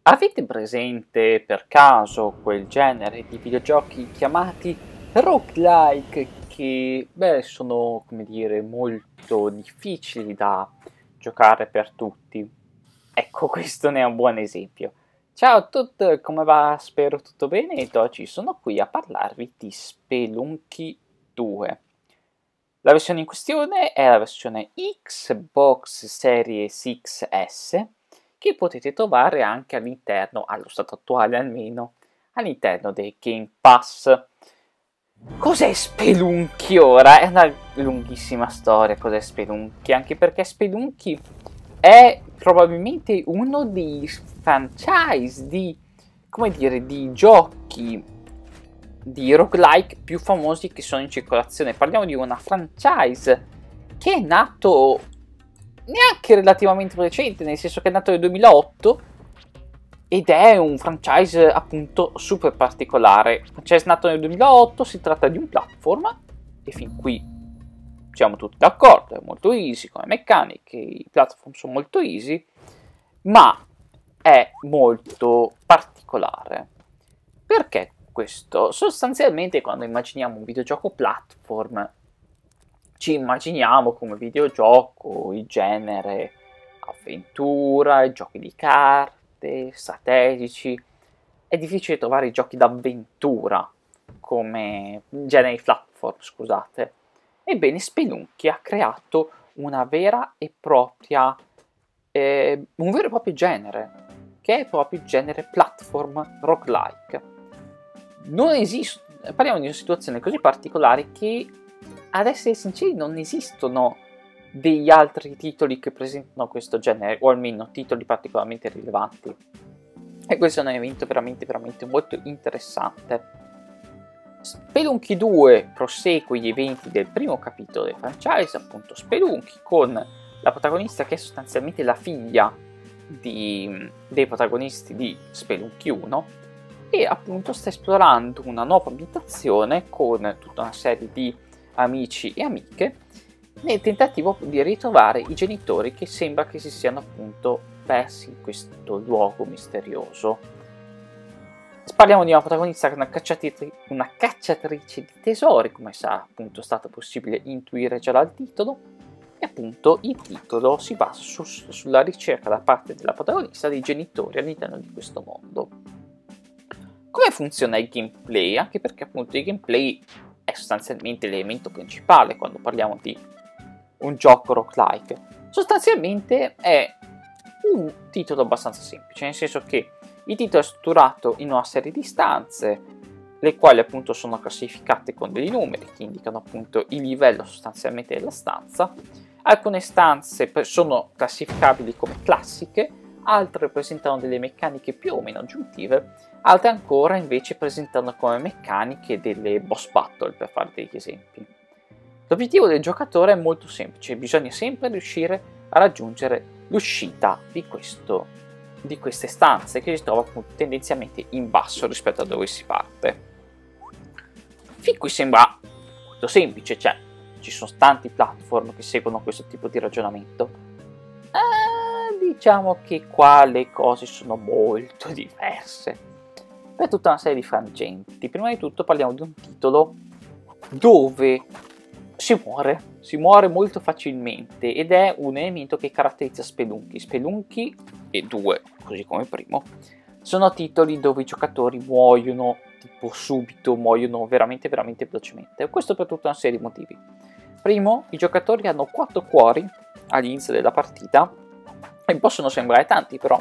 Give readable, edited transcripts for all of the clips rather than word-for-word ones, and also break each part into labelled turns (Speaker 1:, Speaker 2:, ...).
Speaker 1: Avete presente per caso quel genere di videogiochi chiamati roguelike che, sono, come dire, molto difficili da giocare per tutti? Ecco, questo ne è un buon esempio. Ciao a tutti, come va? Spero tutto bene ed oggi sono qui a parlarvi di Spelunky 2. La versione in questione è la versione Xbox Series XS, che potete trovare anche all'interno, allo stato attuale almeno, all'interno dei Game Pass. Cos'è Spelunky ora? È una lunghissima storia cos'è Spelunky, anche perché Spelunky è probabilmente uno dei franchise di, come dire, di giochi di roguelike più famosi che sono in circolazione. Parliamo di una franchise che è nato neanche relativamente recente, nel senso che è nato nel 2008 ed è un franchise appunto super particolare. Il franchise nato nel 2008, si tratta di un platform e fin qui siamo tutti d'accordo, è molto easy come meccaniche, i platform sono molto easy, ma è molto particolare. Perché questo? Sostanzialmente quando immaginiamo un videogioco platform ci immaginiamo come videogioco il genere avventura, giochi di carte, strategici. È difficile trovare i giochi d'avventura come generi platform, scusate. Ebbene, Spelunky ha creato una vera e propria un vero e proprio genere, che è proprio il genere platform roguelike. Non esiste, parliamo di una situazione così particolare che, ad essere sinceri, non esistono degli altri titoli che presentano questo genere, o almeno titoli particolarmente rilevanti. E questo è un evento veramente molto interessante. Spelunky 2 prosegue gli eventi del primo capitolo del franchise, appunto Spelunky, con la protagonista che è sostanzialmente la figlia dei protagonisti di Spelunky 1 e appunto sta esplorando una nuova ambientazione con tutta una serie di amici e amiche nel tentativo di ritrovare i genitori che sembra che si siano appunto persi in questo luogo misterioso. Parliamo di una protagonista che è una cacciatrice di tesori, come sarà appunto stato possibile intuire già dal titolo, e appunto il titolo si basa sulla ricerca da parte della protagonista dei genitori all'interno di questo mondo. Come funziona il gameplay? Anche perché appunto il gameplay è sostanzialmente l'elemento principale quando parliamo di un gioco roguelike. Sostanzialmente è un titolo abbastanza semplice, nel senso che il titolo è strutturato in una serie di stanze, le quali appunto sono classificate con dei numeri che indicano appunto il livello sostanzialmente della stanza. Alcune stanze sono classificabili come classiche, altre presentano delle meccaniche più o meno aggiuntive, altre ancora invece presentano come meccaniche delle boss battle, per fare degli esempi. L'obiettivo del giocatore è molto semplice, bisogna sempre riuscire a raggiungere l'uscita di queste stanze che si trova appunto tendenzialmente in basso rispetto a dove si parte. Fin qui sembra molto semplice, cioè ci sono tanti platform che seguono questo tipo di ragionamento. Diciamo che qua le cose sono molto diverse per tutta una serie di frangenti. Prima di tutto parliamo di un titolo dove si muore molto facilmente ed è un elemento che caratterizza Spelunky. Spelunky e 2, così come il primo, sono titoli dove i giocatori muoiono tipo subito, muoiono veramente velocemente. Questo per tutta una serie di motivi. Primo, i giocatori hanno 4 cuori all'inizio della partita e possono sembrare tanti, però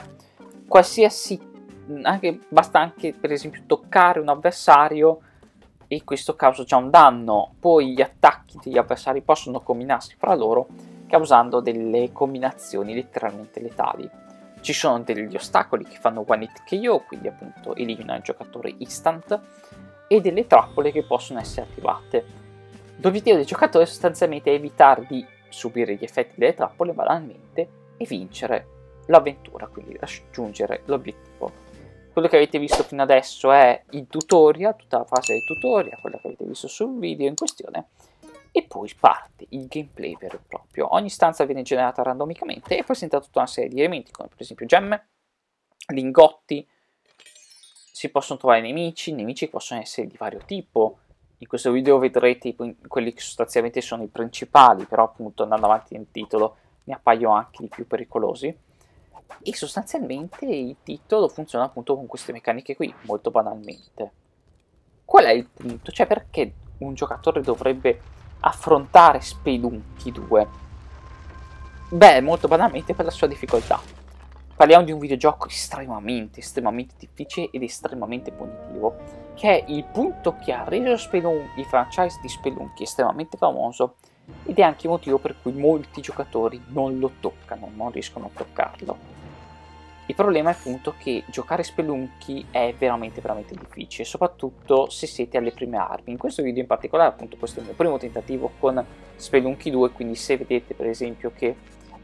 Speaker 1: basta anche per esempio toccare un avversario e questo causa già un danno. Poi gli attacchi degli avversari possono combinarsi fra loro causando delle combinazioni letteralmente letali. Ci sono degli ostacoli che fanno one hit KO, quindi appunto eliminano il giocatore instant, e delle trappole che possono essere attivate. L'obiettivo del giocatore sostanzialmente è evitare di subire gli effetti delle trappole banalmente e vincere l'avventura, quindi raggiungere l'obiettivo. Quello che avete visto fino adesso è il tutorial, tutta la fase del tutorial, quella che avete visto sul video in questione, e poi parte il gameplay vero e proprio. Ogni stanza viene generata randomicamente e presenta tutta una serie di elementi, come per esempio gemme, lingotti, si possono trovare nemici possono essere di vario tipo. In questo video vedrete quelli che sostanzialmente sono i principali, però appunto andando avanti nel titolo ne appaiono anche di più pericolosi. E sostanzialmente il titolo funziona appunto con queste meccaniche qui, molto banalmente. Qual è il punto? Cioè, perché un giocatore dovrebbe affrontare Spelunky 2? Beh, molto banalmente per la sua difficoltà. Parliamo di un videogioco estremamente difficile ed estremamente punitivo, che è il punto che ha reso il franchise di Spelunky estremamente famoso, ed è anche il motivo per cui molti giocatori non lo toccano, non riescono a toccarlo. Il problema è appunto che giocare Spelunky è veramente difficile, soprattutto se siete alle prime armi. In questo video in particolare, appunto, questo è il mio primo tentativo con Spelunky 2, quindi se vedete per esempio che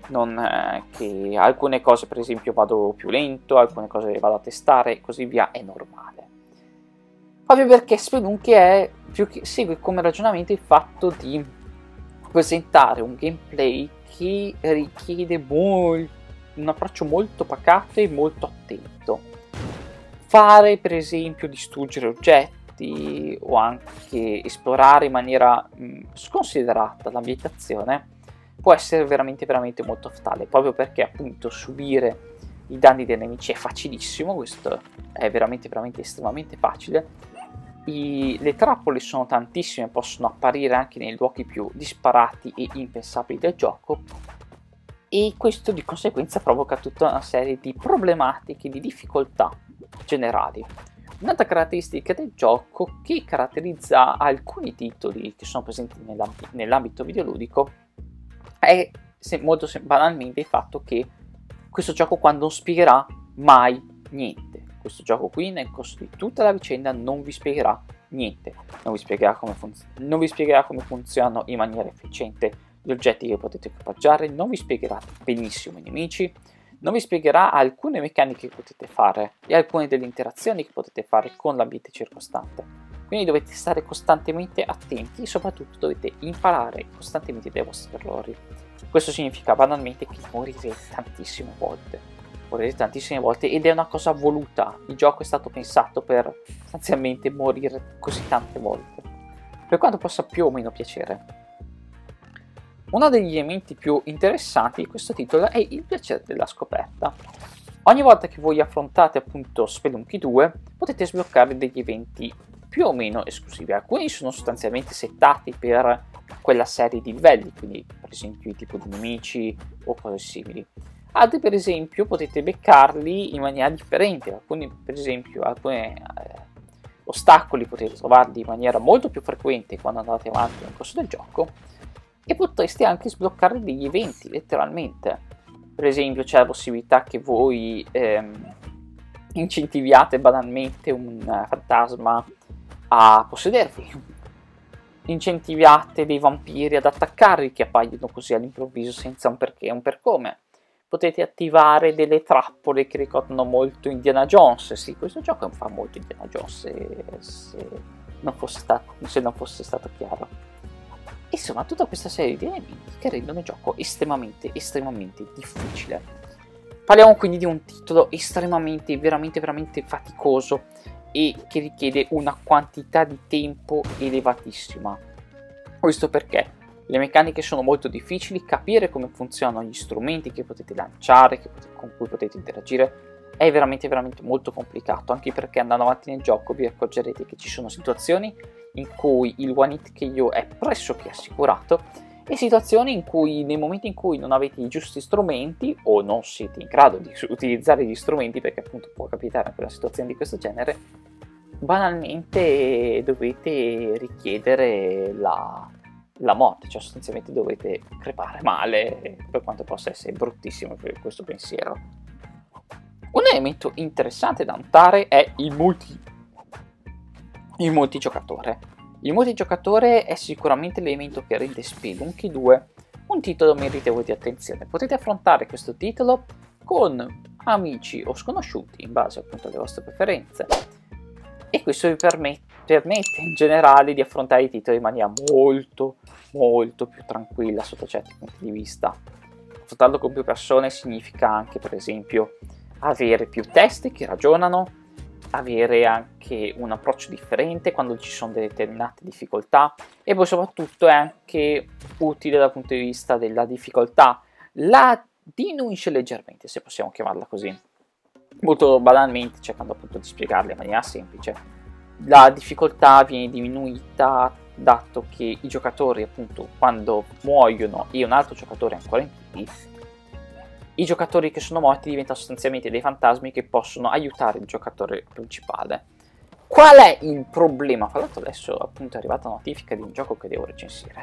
Speaker 1: alcune cose per esempio vado più lento, alcune cose vado a testare e così via, è normale. Proprio perché Spelunky segue come ragionamento il fatto di presentare un gameplay che richiede un approccio molto pacato e molto attento. Fare per esempio distruggere oggetti o anche esplorare in maniera sconsiderata l'ambientazione può essere veramente molto fatale, proprio perché appunto subire i danni dei nemici è facilissimo, questo è veramente estremamente facile. Le trappole sono tantissime, possono apparire anche nei luoghi più disparati e impensabili del gioco, e questo di conseguenza provoca tutta una serie di problematiche, di difficoltà generali. Un'altra caratteristica del gioco che caratterizza alcuni titoli che sono presenti nell'ambito videoludico è molto banalmente il fatto che questo gioco qua non spiegherà mai niente. Questo gioco qui nel corso di tutta la vicenda non vi spiegherà niente, non vi spiegherà come funzionano in maniera efficiente gli oggetti che potete equipaggiare, non vi spiegherà benissimo i nemici, non vi spiegherà alcune meccaniche che potete fare e alcune delle interazioni che potete fare con l'ambiente circostante. Quindi dovete stare costantemente attenti e soprattutto dovete imparare costantemente dai vostri errori. Questo significa banalmente che morirete tantissime volte ed è una cosa voluta. Il gioco è stato pensato per sostanzialmente morire così tante volte, per quanto possa più o meno piacere. Uno degli elementi più interessanti di questo titolo è il piacere della scoperta. Ogni volta che voi affrontate appunto Spelunky 2 potete sbloccare degli eventi più o meno esclusivi. Alcuni sono sostanzialmente settati per quella serie di livelli, quindi per esempio i tipi di nemici o cose simili. Altri per esempio potete beccarli in maniera differente. Alcuni per esempio ostacoli potete trovarli in maniera molto più frequente quando andate avanti nel corso del gioco, e potreste anche sbloccare degli eventi letteralmente. Per esempio c'è la possibilità che voi incentiviate banalmente un fantasma a possedervi, incentiviate dei vampiri ad attaccarvi che appaiono così all'improvviso senza un perché e un per come. Potete attivare delle trappole che ricordano molto Indiana Jones. Sì, questo gioco fa molto Indiana Jones, se non fosse stato chiaro. Insomma, tutta questa serie di elementi che rendono il gioco estremamente difficile. Parliamo quindi di un titolo veramente faticoso e che richiede una quantità di tempo elevatissima. Questo perché le meccaniche sono molto difficili, capire come funzionano gli strumenti che potete lanciare, con cui potete interagire, è veramente molto complicato, anche perché andando avanti nel gioco vi accorgerete che ci sono situazioni in cui il one hit KO è pressoché assicurato e situazioni in cui nei momenti in cui non avete i giusti strumenti o non siete in grado di utilizzare gli strumenti, perché appunto può capitare anche una situazione di questo genere, banalmente dovete richiedere la morte, cioè sostanzialmente dovete crepare male, per quanto possa essere bruttissimo per questo pensiero. Un elemento interessante da notare è il multigiocatore. Il multigiocatore è sicuramente l'elemento che rende Spelunky 2 un titolo meritevole di attenzione. Potete affrontare questo titolo con amici o sconosciuti in base appunto alle vostre preferenze, e questo vi permette in generale di affrontare i titoli in maniera molto più tranquilla sotto certi punti di vista. Affrontarlo con più persone significa anche per esempio avere più testi che ragionano, avere anche un approccio differente quando ci sono determinate difficoltà, e poi soprattutto è anche utile dal punto di vista della difficoltà, la diminuisce leggermente, se possiamo chiamarla così, molto banalmente, cercando appunto di spiegarla in maniera semplice. La difficoltà viene diminuita dato che i giocatori, appunto, quando muoiono e un altro giocatore è ancora in piedi, i giocatori che sono morti diventano sostanzialmente dei fantasmi che possono aiutare il giocatore principale. Qual è il problema? Fra l'altro adesso appunto è arrivata la notifica di un gioco che devo recensire.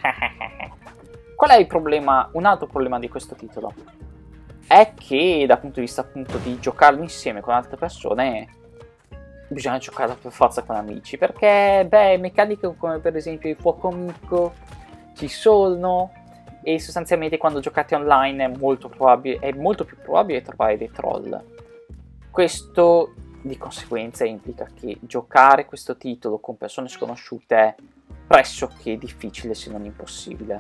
Speaker 1: Qual è il problema? Un altro problema di questo titolo è che dal punto di vista appunto di giocarlo insieme con altre persone bisogna giocare per forza con amici, perché beh, meccaniche come per esempio il fuoco amico ci sono, e sostanzialmente quando giocate online è molto più probabile trovare dei troll. Questo di conseguenza implica che giocare questo titolo con persone sconosciute è pressoché difficile, se non impossibile.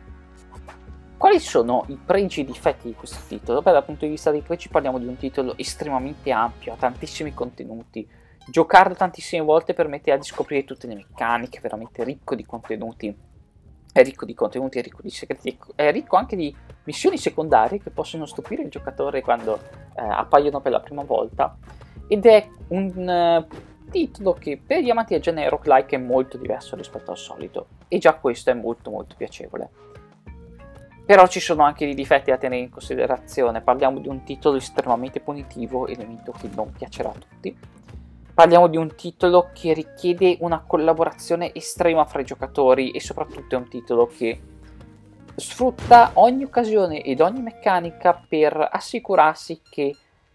Speaker 1: Quali sono i pregi e i difetti di questo titolo? Beh, dal punto di vista dei pregi parliamo di un titolo estremamente ampio, ha tantissimi contenuti. Giocarlo tantissime volte permette di scoprire tutte le meccaniche, è veramente ricco di contenuti. È ricco di contenuti, è ricco di segreti, è ricco anche di missioni secondarie che possono stupire il giocatore quando appaiono per la prima volta. Ed è un titolo che per gli amanti del genere roguelike è molto diverso rispetto al solito. E già questo è molto molto piacevole. Però ci sono anche dei difetti da tenere in considerazione. Parliamo di un titolo estremamente punitivo, elemento che non piacerà a tutti. Parliamo di un titolo che richiede una collaborazione estrema fra i giocatori, e soprattutto è un titolo che sfrutta ogni occasione ed ogni meccanica per assicurarsi che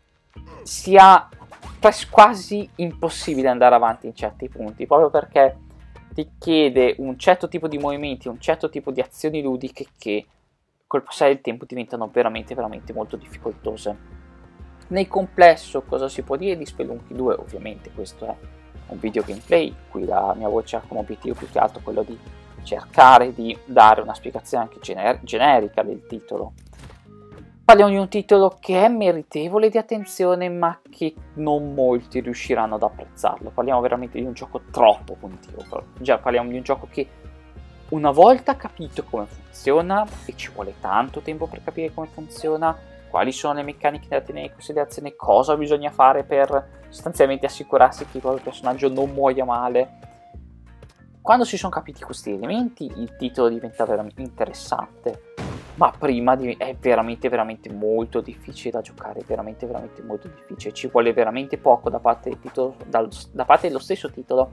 Speaker 1: sia quasi impossibile andare avanti in certi punti, proprio perché ti chiede un certo tipo di movimenti, un certo tipo di azioni ludiche che col passare del tempo diventano veramente molto difficoltose. Nel complesso cosa si può dire di Spelunky 2? Ovviamente questo è un video gameplay, qui la mia voce ha come obiettivo più che altro quello di cercare di dare una spiegazione anche generica del titolo. Parliamo di un titolo che è meritevole di attenzione, ma che non molti riusciranno ad apprezzarlo. Parliamo veramente di un gioco troppo punitivo. Già parliamo di un gioco che una volta capito come funziona, e ci vuole tanto tempo per capire come funziona, quali sono le meccaniche da tenere in considerazione, cosa bisogna fare per sostanzialmente assicurarsi che il proprio personaggio non muoia male. Quando si sono capiti questi elementi, il titolo diventa veramente interessante, ma prima è veramente molto difficile da giocare, veramente molto difficile. Ci vuole veramente poco da parte del titolo, da parte dello stesso titolo,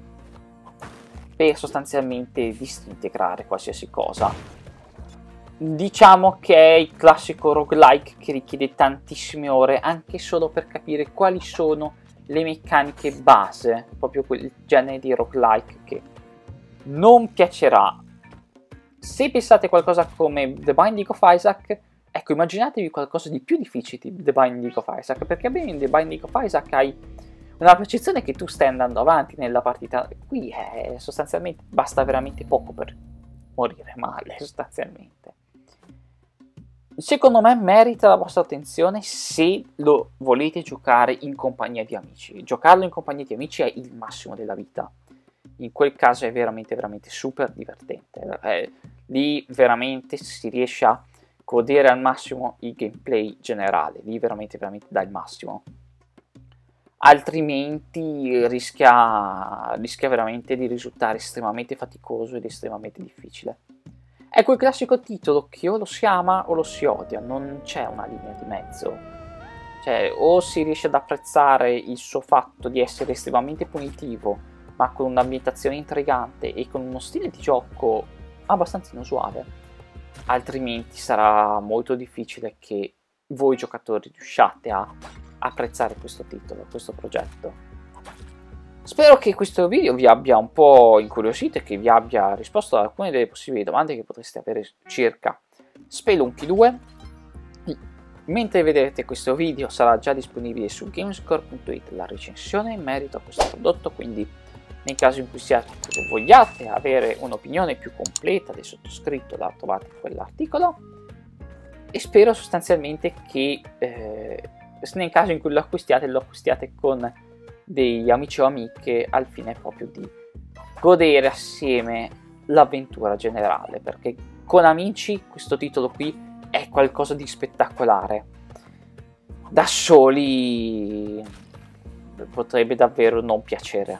Speaker 1: per sostanzialmente disintegrare qualsiasi cosa. Diciamo che è il classico roguelike che richiede tantissime ore anche solo per capire quali sono le meccaniche base, proprio quel genere di roguelike che non piacerà. Se pensate a qualcosa come The Binding of Isaac, ecco, immaginatevi qualcosa di più difficile di The Binding of Isaac, perché bene in The Binding of Isaac hai una percezione che tu stai andando avanti nella partita. Qui sostanzialmente basta veramente poco per morire male, sostanzialmente. Secondo me merita la vostra attenzione se lo volete giocare in compagnia di amici. Giocarlo in compagnia di amici è il massimo della vita. In quel caso è veramente super divertente. Lì veramente si riesce a godere al massimo il gameplay generale. Lì veramente dà il massimo. Altrimenti rischia veramente di risultare estremamente faticoso ed estremamente difficile. È quel classico titolo che o lo si ama o lo si odia, non c'è una linea di mezzo. Cioè, o si riesce ad apprezzare il suo fatto di essere estremamente punitivo, ma con un'ambientazione intrigante e con uno stile di gioco abbastanza inusuale. Altrimenti sarà molto difficile che voi giocatori riusciate a apprezzare questo titolo, questo progetto. Spero che questo video vi abbia un po' incuriosito e che vi abbia risposto ad alcune delle possibili domande che potreste avere circa Spelunky 2. Mentre vedrete questo video sarà già disponibile su gamescore.it la recensione in merito a questo prodotto, quindi nel caso in cui vogliate avere un'opinione più completa del sottoscritto la trovate in quell'articolo. E spero sostanzialmente che se nel caso in cui lo acquistiate con degli amici o amiche, al fine proprio di godere assieme l'avventura generale, perché con amici questo titolo qui è qualcosa di spettacolare. Da soli potrebbe davvero non piacere.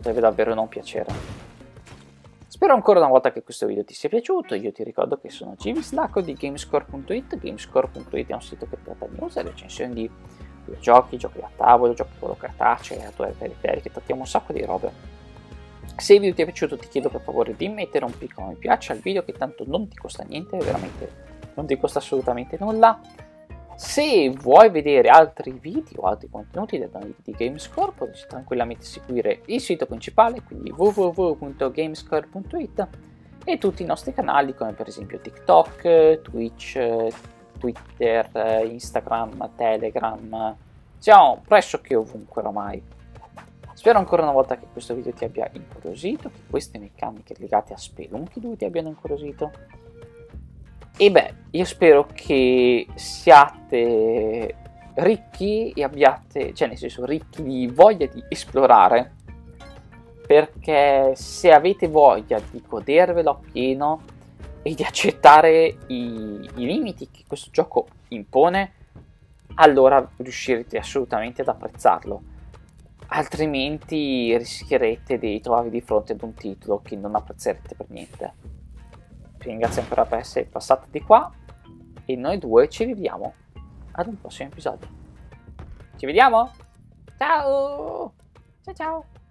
Speaker 1: Spero ancora una volta che questo video ti sia piaciuto. Io ti ricordo che sono Givislacco di Gamescore.it. Gamescore.it è un sito che tratta news e recensioni di videogiochi, giochi da tavolo, giochi con cartacee, creature periferiche, trattiamo un sacco di robe. Se il video ti è piaciuto ti chiedo per favore di mettere un piccolo mi piace al video, che tanto non ti costa niente, veramente non ti costa assolutamente nulla. Se vuoi vedere altri video o altri contenuti di Gamescore, potete tranquillamente seguire il sito principale, quindi www.gamescore.it, e tutti i nostri canali come per esempio TikTok, Twitch, Twitter, Instagram, Telegram. Siamo pressoché ovunque ormai. Spero ancora una volta che questo video ti abbia incuriosito, che queste meccaniche legate a Spelunky 2 ti abbiano incuriosito. E beh, io spero che siate ricchi e abbiate, cioè nel senso ricchi di voglia di esplorare, perché se avete voglia di godervelo appieno e di accettare i limiti che questo gioco impone, allora riuscirete assolutamente ad apprezzarlo. Altrimenti rischierete di trovarvi di fronte ad un titolo che non apprezzerete per niente. Vi ringrazio ancora per essere passati di qua e noi due ci vediamo ad un prossimo episodio. Ci vediamo? Ciao! Ciao ciao!